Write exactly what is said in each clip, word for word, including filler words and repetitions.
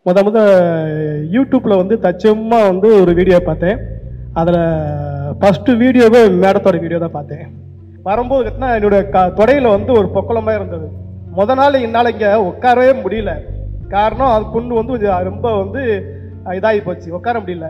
முத முத யூடியூப்பில் வந்து தச்சமாக வந்து ஒரு வீடியோ பார்த்தேன். அதில் ஃபஸ்ட்டு வீடியோவே மேடத்தோட வீடியோ தான் பார்த்தேன். வரும்போது கட்டினா என்னுடைய க தொடையில் வந்து ஒரு பொக்கலமாக இருந்தது. முத நாள் என்னால் இங்கே உட்காரவே முடியல. காரணம் அது புண்ணு வந்து ரொம்ப வந்து இதாகி போச்சு, உட்கார முடியல.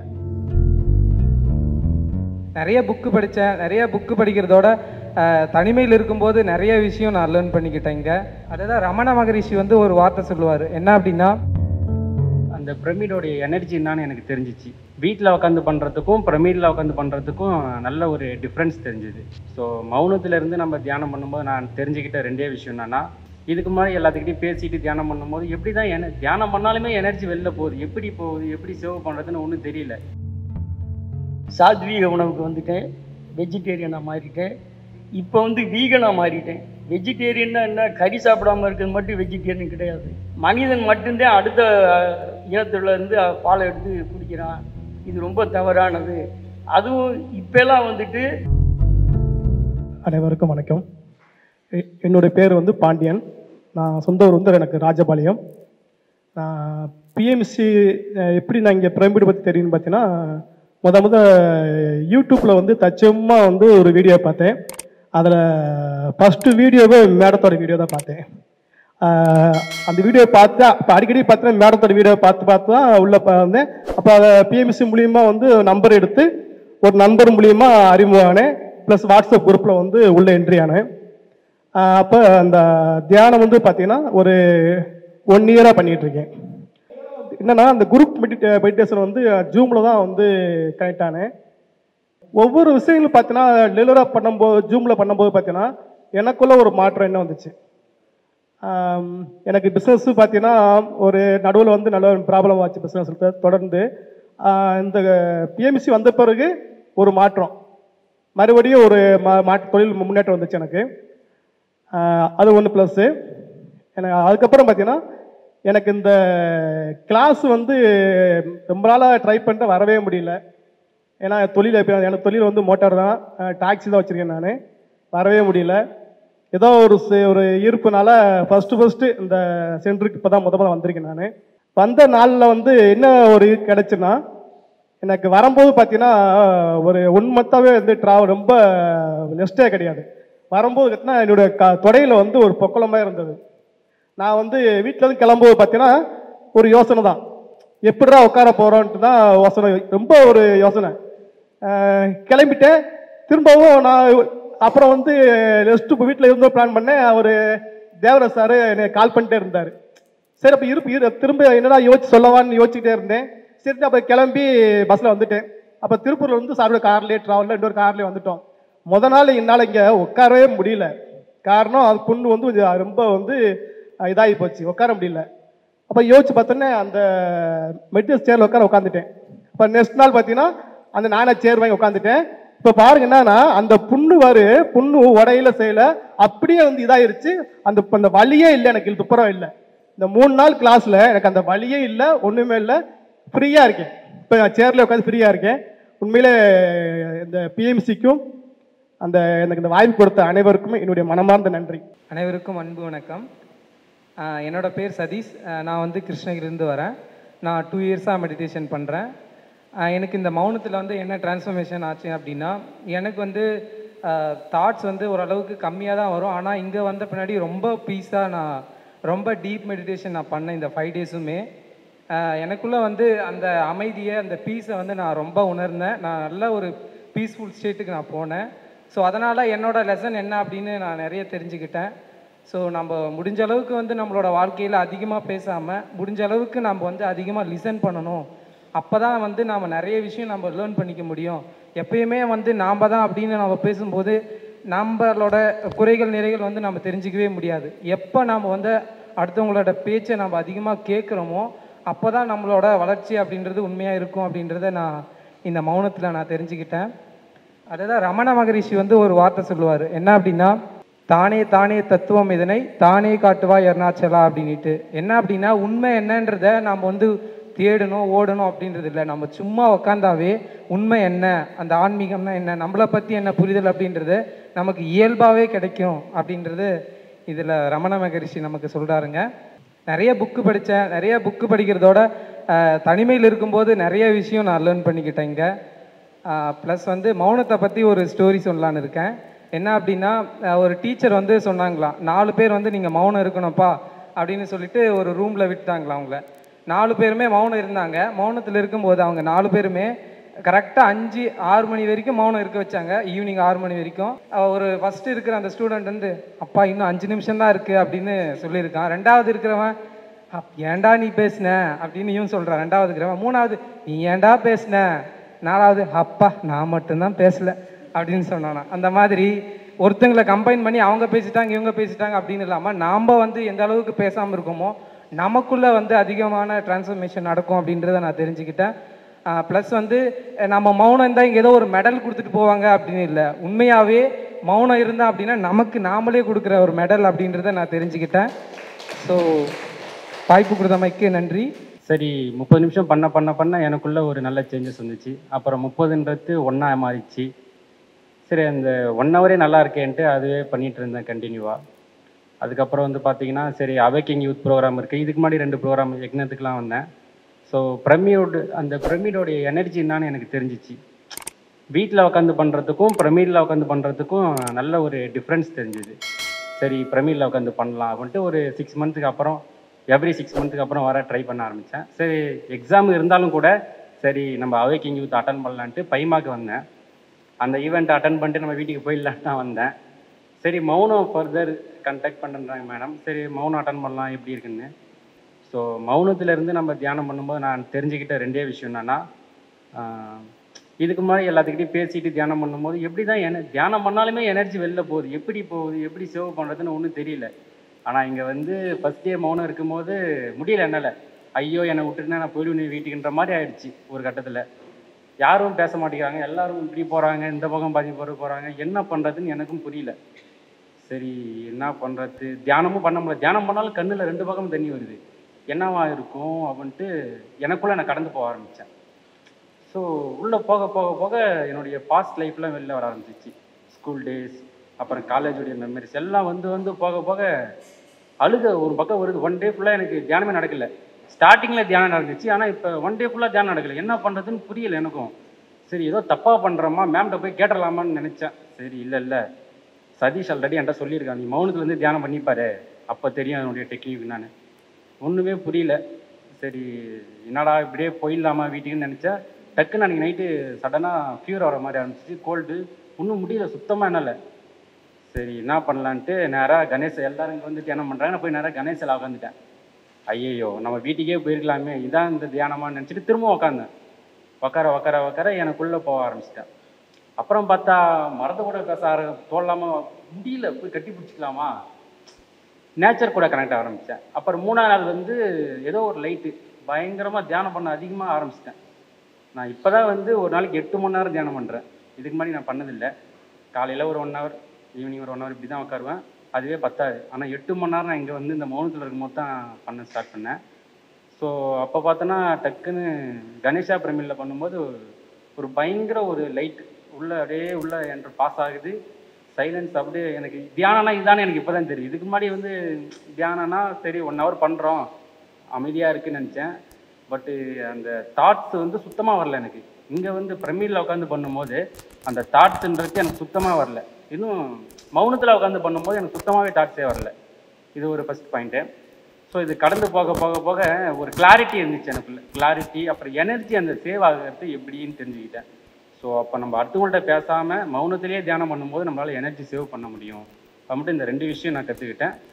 நிறைய புக்கு படித்தேன். நிறைய புக்கு படிக்கிறதோட தனிமையில் இருக்கும்போது நிறைய விஷயம் நான் லேர்ன் பண்ணிக்கிட்டேங்க. அதுதான் ரமண மகரிஷி வந்து ஒரு வார்த்தை சொல்லுவார். என்ன அப்படின்னா, அந்த பிரமிடோடைய எனர்ஜி என்னான்னு எனக்கு தெரிஞ்சிச்சு. வீட்டில் உட்காந்து பண்ணுறதுக்கும் பிரமிடில் உட்காந்து பண்ணுறதுக்கும் நல்ல ஒரு டிஃப்ரென்ஸ் தெரிஞ்சுது. ஸோ மௌனத்திலேருந்து நம்ம தியானம் பண்ணும்போது நான் தெரிஞ்சுக்கிட்ட ரெண்டே விஷயம் என்னன்னா, இதுக்கு முன்னாடி எல்லாத்துக்கிட்டையும் பேசிட்டு தியானம் பண்ணும்போது எப்படி தான் என தியானம் பண்ணாலுமே எனர்ஜி வெளில போகுது, எப்படி போகுது, எப்படி சேவ் பண்ணுறதுன்னு ஒன்றும் தெரியல. சாத்வீக உணவுக்கு வந்துட்டேன், வெஜிடேரியனாக மாறிட்டேன். இப்போ வந்து வீகனாக மாறிட்டேன். வெஜிடேரியன்னா என்ன, கறி சாப்பிடாமல் இருக்கிறது மட்டும் வெஜிடேரியன் கிடையாது. மனிதன் மட்டும்தான் அடுத்த இனத்துலேருந்து பாலை எடுத்து குடிக்கிறான். இது ரொம்ப தவறானது. அதுவும் இப்போலாம் வந்துட்டு. அனைவருக்கும் வணக்கம். என்னுடைய பேர் வந்து பாண்டியன். நான் சொந்த ஊர் வந்து எனக்கு ராஜபாளையம். நான் பிஎம்சி எப்படி நான் இங்கே பிரமிடு பற்றி தெரியும்னு பார்த்தீங்கன்னா, முத முத யூடியூப்பில் வந்து தச்சமாக வந்து ஒரு வீடியோ பார்த்தேன். அதில் ஃபஸ்ட்டு வீடியோவே மேடத்தோட வீடியோ தான் பார்த்தேன். அந்த வீடியோ பார்த்தா இப்போ அடிக்கடி பார்த்தீங்கன்னா மேடத்தோட வீடியோ பார்த்து பார்த்து தான் உள்ளே வந்தேன். அப்போ அதை பிஎம்சி மூலியமாக வந்து நம்பர் எடுத்து ஒரு நண்பர் மூலியமாக அறிமுகமானேன். ப்ளஸ் வாட்ஸ்அப் குரூப்பில் வந்து உள்ளே என்ட்ரி ஆனேன். அப்போ அந்த தியானம் வந்து பார்த்தீங்கன்னா ஒரு ஒன் இயராக பண்ணிகிட்ருக்கேன். என்னன்னா, அந்த குரூப் மெடிடே மெடிடேஷன் வந்து ஜூமில் தான் வந்து கனெக்ட் ஆனேன். ஒவ்வொரு விஷயங்களும் பார்த்தீங்கன்னா ரெகுலராக பண்ணும்போது ஜூமில் பண்ணும்போது பார்த்தீங்கன்னா எனக்குள்ள ஒரு மாற்றம் என்ன வந்துச்சு. எனக்கு பிஸ்னஸ் பார்த்தீங்கன்னா ஒரு நடுவில் வந்து நல்ல ப்ராப்ளம் ஆச்சு பிஸ்னஸ் தொடர்ந்து. இந்த பிஎம்சி வந்த பிறகு ஒரு மாற்றம், மறுபடியும் ஒரு மா மாற்று தொழில் முன்னேற்றம் வந்துச்சு எனக்கு. அது ஒன்று ப்ளஸ்ஸு. எனக்கு அதுக்கப்புறம் பார்த்தீங்கன்னா எனக்கு இந்த கிளாஸ் வந்து ரொம்ப நாளாக ட்ரை பண்ணிட்டு வரவே முடியல. ஏன்னா தொழில் எனக்கு தொழில் வந்து மோட்டார் தான், டாக்ஸி தான் வச்சுருக்கேன். நான் வரவே முடியல. ஏதோ ஒரு ஒரு ஈர்ப்புனால ஃபஸ்ட்டு ஃபஸ்ட்டு இந்த சென்டருக்கு இப்போ தான் முத முத வந்திருக்கேன். நான் வந்த நாளில் வந்து என்ன ஒரு கிடச்சுன்னா, எனக்கு வரும்போது பார்த்தீங்கன்னா ஒரு ஒன் மந்த்தாகவே வந்து ட்ராவல் ரொம்ப ரெஸ்ட்டே கிடையாது. வரும்போது கட்டினா என்னுடைய க தொடையில் வந்து ஒரு பொக்கலமாக இருந்தது. நான் வந்து வீட்டிலேருந்து கிளம்பும்போது பார்த்தீங்கன்னா ஒரு யோசனை தான், எப்படிடா உட்கார போகிறோன்ட்டு தான் யோசனை, ரொம்ப ஒரு யோசனை. கிளம்பிட்டேன். திரும்பவும் நான் அப்புறம் வந்து ரெஸ்ட்டு இப்போ வீட்டில் இருந்தோ பிளான் பண்ணேன். அவர் தேவராஜ் சார் என்னை கால் பண்ணிட்டே இருந்தார். சரி அப்போ இருப்பு இரு திரும்ப என்னடா யோசிச்சு சொல்லவான்னு யோசிச்சுட்டே இருந்தேன். சரி அப்போ கிளம்பி பஸ்ஸில் வந்துட்டேன். அப்போ திருப்பூரில் வந்து சாரோட கார்லேயே ட்ராவலில் இன்னொரு கார்லேயே வந்துட்டோம். முத நாள் என்னால் இங்கே உட்காரவே முடியல. காரணம் அது புண்ணு வந்து ரொம்ப வந்து இதாகி போச்சு, உட்கார முடியல. அப்போ யோசிச்சு பார்த்தோன்னே அந்த மெட்டீரியல் சேரில் உட்கார உட்காந்துட்டேன். இப்போ நெக்ஸ்ட் நாள் பார்த்தீங்கன்னா அந்த நானே சேர் வாங்கி உட்காந்துட்டேன். இப்போ பாருங்க என்னன்னா, அந்த புண்ணு வரு புண்ணு உடையில செய்யல, அப்படியே வந்து இதாயிருச்சு. அந்த அந்த வலியே இல்லை, எனக்கு துப்புரம் இல்லை. இந்த மூணு நாள் கிளாஸில் எனக்கு அந்த வலியே இல்லை, ஒன்றுமே இல்லை, ஃப்ரீயாக இருக்கேன். இப்போ நான் சேரில் உட்காந்து ஃப்ரீயாக இருக்கேன். உண்மையிலே இந்த பிஎம்சிக்கும் அந்த எனக்கு இந்த வாய்ப்பு கொடுத்த அனைவருக்குமே என்னுடைய மனமார்ந்த நன்றி. அனைவருக்கும் அன்பு வணக்கம். என்னோடய பேர் சதீஷ். நான் வந்து கிருஷ்ணகிரிலேருந்து வரேன். நான் டூ இயர்ஸாக மெடிடேஷன் பண்ணுறேன். எனக்கு இந்த மௌனத்தில் வந்து என்ன டிரான்ஸ்ஃபர்மேஷன் ஆச்சு அப்படின்னா, எனக்கு வந்து தாட்ஸ் வந்து ஓரளவுக்கு கம்மியாக தான் வரும். ஆனால் இங்கே வந்த பின்னாடி ரொம்ப பீஸாக நான் ரொம்ப டீப் மெடிடேஷன் நான் பண்ணேன். இந்த ஃபைவ் டேஸுமே எனக்குள்ளே வந்து அந்த அமைதியை, அந்த பீஸை வந்து நான் ரொம்ப உணர்ந்தேன். நான் நல்ல ஒரு பீஸ்ஃபுல் ஸ்டேட்டுக்கு நான் போனேன். ஸோ அதனால் என்னோடய லெசன் என்ன அப்படின்னு நான் நிறைய தெரிஞ்சுக்கிட்டேன். ஸோ நம்ம முடிஞ்ச அளவுக்கு வந்து நம்மளோட வாழ்க்கையில் அதிகமாக பேசாமல் முடிஞ்ச அளவுக்கு நம்ம வந்து அதிகமாக லிசன் பண்ணணும். அப்போ தான் வந்து நாம் நிறைய விஷயம் நம்ம லேர்ன் பண்ணிக்க முடியும். எப்பயுமே வந்து நாம் தான் அப்படின்னு நம்ம பேசும்போது நம்மளோட குறைகள் நிறைகள் வந்து நம்ம தெரிஞ்சிக்கவே முடியாது. எப்போ நாம் வந்து அடுத்தவங்களோட பேச்சை நம்ம அதிகமாக கேட்குறோமோ அப்போ தான் நம்மளோட வளர்ச்சி அப்படின்றது உண்மையாக இருக்கும் அப்படின்றத நான் இந்த மௌனத்தில் நான் தெரிஞ்சுக்கிட்டேன். அதுதான் ரமண மகரிஷி வந்து ஒரு வார்த்தை சொல்லுவார். என்ன அப்படின்னா, தானே தானே தத்துவம் இதனை தானே காட்டுவா அருணாச்சலா அப்படின்ட்டு. என்ன அப்படின்னா, உண்மை என்னன்றத நம்ம வந்து தேடணும் ஓடணும் அப்படின்றது இல்லை. நம்ம சும்மா உக்காந்தாவே உண்மை என்ன, அந்த ஆன்மீகம்னா என்ன, நம்மளை பற்றி என்ன புரிதல் அப்படின்றது நமக்கு இயல்பாகவே கிடைக்கும் அப்படின்றது இதில் ரமண மகரிஷி நமக்கு சொல்கிறாருங்க. நிறைய புக்கு படித்தேன். நிறைய புக்கு படிக்கிறதோட தனிமையில் இருக்கும்போது நிறைய விஷயம் நான் லேர்ன் பண்ணிக்கிட்டேன் இங்கே. ப்ளஸ் வந்து மௌனத்தை பற்றி ஒரு ஸ்டோரி சொல்லலான்னு இருக்கேன். என்ன அப்படின்னா, ஒரு டீச்சர் வந்து சொன்னாங்களாம், நாலு பேர் வந்து நீங்கள் மௌனம் இருக்கணும்ப்பா அப்படின்னு சொல்லிட்டு ஒரு ரூமில் விட்டாங்களாம். அவங்கள நாலு பேருமே மௌனம் இருந்தாங்க. மௌனத்தில் இருக்கும்போது அவங்க நாலு பேருமே கரெக்டாக அஞ்சு ஆறு மணி வரைக்கும் மௌனம் இருக்க வச்சாங்க. ஈவினிங் ஆறு மணி வரைக்கும். ஒரு ஃபஸ்ட்டு இருக்கிற அந்த ஸ்டூடெண்ட் வந்து, அப்பா இன்னும் அஞ்சு நிமிஷம் தான் இருக்குது அப்படின்னு சொல்லியிருக்கான். ரெண்டாவது இருக்கிறவன், அப் ஏன்டா நீ பேசின அப்படின்னு இவன் சொல்கிறான். ரெண்டாவது இருக்கிறவன். மூணாவது, நீ ஏன்டா பேசின. நாலாவது, அப்பா நான் மட்டும்தான் பேசலை அப்படின்னு சொன்னானா. அந்த மாதிரி ஒருத்தங்களை கம்பைன் பண்ணி அவங்க பேசிட்டாங்க இவங்க பேசிட்டாங்க அப்படின்னு இல்லாமல் நாம் வந்து எந்த அளவுக்கு பேசாமல் இருக்கோமோ நமக்குள்ளே வந்து அதிகமான டிரான்ஸ்ஃபர்மேஷன் நடக்கும் அப்படின்றத நான் தெரிஞ்சுக்கிட்டேன். ப்ளஸ் வந்து நம்ம மௌனம் இருந்தால் இங்கே ஏதோ ஒரு மெடல் கொடுத்துட்டு போவாங்க அப்படின்னு இல்லை. உண்மையாகவே மௌனம் இருந்தால் அப்படின்னா நமக்கு நாமளே கொடுக்குற ஒரு மெடல் அப்படின்றத நான் தெரிஞ்சுக்கிட்டேன். ஸோ வாய்ப்பு கொடுத்தமைக்கு நன்றி. சரி, முப்பது நிமிஷம் பண்ண பண்ண பண்ண எனக்குள்ளே ஒரு நல்ல சேஞ்சஸ் வந்துச்சு. அப்புறம் முப்பதுன்றது ஒன்றா மாறிச்சு. சரி, அந்த ஒன் ஹவரே நல்லா இருக்கேன்ட்டு அதுவே பண்ணிகிட்டு இருந்தேன் கண்டினியூவாக. அதுக்கப்புறம் வந்து பார்த்தீங்கன்னா, சரி அவேக்கிங் யூத் ப்ரோக்ராம் இருக்குது. இதுக்கு முன்னாடி ரெண்டு ப்ரோக்ராம் யக்னத்துக்குலாம் வந்தேன். ஸோ பிரமியோடு அந்த பிரமிடோடைய எனர்ஜி என்னான்னு எனக்கு தெரிஞ்சிச்சு. வீட்டில் உட்காந்து பண்ணுறதுக்கும் பிரமிடில் உட்காந்து பண்ணுறதுக்கும் நல்ல ஒரு டிஃப்ரென்ஸ் தெரிஞ்சுது. சரி பிரமிடில் உட்காந்து பண்ணலாம் அப்படின்ட்டு ஒரு சிக்ஸ் மந்த்துக்கு அப்புறம் எவ்ரி சிக்ஸ் மந்த்துக்கு அப்புறம் வர ட்ரை பண்ண ஆரம்பித்தேன். சரி எக்ஸாம் இருந்தாலும் கூட சரி நம்ம அவேக்கிங் யூத் அட்டன் பண்ணலான்ட்டு பைமாக்கு வந்தேன். அந்த ஈவெண்ட்டை அட்டன் பண்ணிட்டு நம்ம வீட்டுக்கு போயிடலான்னு தான் வந்தேன். சரி மௌனம் ஃபர்தர் கண்டக்ட் பண்ணுறாங்க மேடம். சரி மௌனம் அட்டன் பண்ணலாம் எப்படி இருக்குன்னு. ஸோ மௌனத்திலேருந்து நம்ம தியானம் பண்ணும்போது நான் தெரிஞ்சுக்கிட்ட ரெண்டே விஷயம் என்னென்னா, இதுக்கு முன்னாடி எல்லாத்துக்கிட்டையும் பேசிட்டு தியானம் பண்ணும்போது எப்படி தான் என தியானம் பண்ணாலுமே எனர்ஜி வெளில போகுது, எப்படி போகுது, எப்படி சேவ் பண்ணுறதுன்னு ஒன்றும் தெரியல. ஆனால் இங்கே வந்து ஃபஸ்ட் டே மௌனம் இருக்கும்போது முடியல என்னால். ஐயோ என்னை விட்டுருந்தா நான் போயிடுவேன் வீட்டுக்குன்ற மாதிரி ஆயிடுச்சு. ஒரு கட்டத்தில் யாரும் பேச மாட்டேங்கிறாங்க, எல்லாரும் இப்படி போகிறாங்க, இந்த பக்கம் பாதி போகிற போகிறாங்க, என்ன பண்ணுறதுன்னு எனக்கும் புரியல. சரி என்ன பண்ணுறது, தியானமும் பண்ண முடியல. தியானம் பண்ணாலும் கண்ணில் ரெண்டு பக்கம் தண்ணி வருது, என்னவா இருக்கும் அப்படின்ட்டு எனக்குள்ளே நான் கடந்து போக ஆரம்பித்தேன். ஸோ உள்ளே போக போக போக என்னுடைய பாஸ்ட் லைஃப்லாம் வெளில வர ஆரம்பிச்சிச்சு. ஸ்கூல் டேஸ், அப்புறம் காலேஜுடைய மெமரிஸ் எல்லாம் வந்து வந்து போக போக அழுக ஒரு பக்கம் வருது. ஒன் டே ஃபுல்லாக எனக்கு தியானமே நடக்கலை. ஸ்டார்டிங்கில் தியானம் நடந்துச்சு, ஆனால் இப்போ ஒன் டே ஃபுல்லாக தியானம் நடக்கலை. என்ன பண்ணுறதுன்னு புரியல எனக்கும். சரி ஏதோ தப்பாக பண்ணுறோமா, மேம்கிட்ட போய் கேட்டலாமான்னு நினச்சேன். சரி இல்லை இல்லை சதீஷ் ஆல்ரெடி என்கிட்ட சொல்லியிருக்கான், நீ மௌனத்துலேருந்து தியானம் பண்ணிப்பாரு, அப்போ தெரியும் என்னுடைய டெக்னிக். நான் ஒன்றுமே புரியல. சரி என்னடா இப்படியே போயிடலாமா வீட்டுக்குன்னு நினச்சா, டக்குன்னு அன்றைக்கி நைட்டு சடனாக ஃபியூர் வர மாதிரி ஆரம்பிச்சிச்சு, கோல்டு. ஒன்றும் முடியல சுத்தமாக என்னால். சரி என்ன பண்ணலான்ட்டு நேராக கணேச எல்லாரும் இங்கே வந்து தியானம் பண்ணுறாங்க, நான் போய் நேராக கணேசில் உட்காந்துட்டேன். ஐயையோ நம்ம வீட்டுக்கே போயிருக்கலாமே, இதான் இந்த தியானமான்னு நினச்சிட்டு திரும்ப உட்காந்தேன். உக்கார உக்கார உக்கார எனக்குள்ளே போக ஆரம்பிச்சிட்டேன். அப்புறம் பார்த்தா மரத்தை கூட பேச ஆர தோல்லாமல் முடியல, போய் கட்டி பிடிச்சிக்கலாமா, நேச்சர் கூட கனெக்ட் ஆரம்பித்தேன். அப்புறம் மூணாவது நாள் வந்து ஏதோ ஒரு லைட்டு பயங்கரமாக தியானம் பண்ண அதிகமாக ஆரம்பிச்சிட்டேன். நான் இப்போ தான் வந்து ஒரு நாளைக்கு எட்டு மணி நேரம் தியானம் பண்ணுறேன். இதுக்கு முன்னாடி நான் பண்ணதில்லை. காலையில் ஒரு ஒன் ஹவர், ஈவினிங் ஒரு ஒன் ஹவர் இப்படி தான் உட்காருவேன், அதுவே பத்தாது. ஆனால் எட்டு மணி நேரம் நான் இங்கே வந்து இந்த மௌனத்தில் இருக்கும்போது தான் பண்ண ஸ்டார்ட் பண்ணேன். ஸோ அப்போ பார்த்தோன்னா டக்குன்னு கணேஷா பிரமிழில் பண்ணும்போது ஒரு பயங்கர ஒரு லைட் உள்ளே அப்படியே உள்ளே என்று பாஸ் ஆகுது. சைலன்ஸ் அப்படியே எனக்கு தியானம்னா இதுதானே எனக்கு இப்போ தான் தெரியும். இதுக்கு முன்னாடி வந்து தியானம்னா சரி ஒன் ஹவர் பண்ணுறோம் அமைதியாக இருக்குன்னு நினச்சேன். பட்டு அந்த தாட்ஸ் வந்து சுத்தமாக வரல எனக்கு. இங்கே வந்து பிரமிழில் உட்காந்து பண்ணும்போது அந்த தாட்ஸுன்றது எனக்கு சுத்தமாக வரல. இன்னும் மௌனத்தில் உட்காந்து பண்ணும்போது எனக்கு சுத்தமாகவே தாட்ஸே வரல. இது ஒரு ஃபஸ்ட் பாயிண்ட்டு. ஸோ இது கடந்து போக போக போக ஒரு கிளாரிட்டி இருந்துச்சு எனக்குள்ள. கிளாரிட்டி அப்புறம் எனர்ஜி அந்த சேவ் ஆகிறது எப்படின்னு தெரிஞ்சுக்கிட்டேன். ஸோ அப்போ நம்ம அடுத்தவங்கள்ட்ட பேசாமல் மௌனத்திலேயே தியானம் பண்ணும்போது நம்மளால் எனர்ஜி சேவ் பண்ண முடியும் அப்படின்ட்டு இந்த ரெண்டு விஷயம் நான் கற்றுக்கிட்டேன்.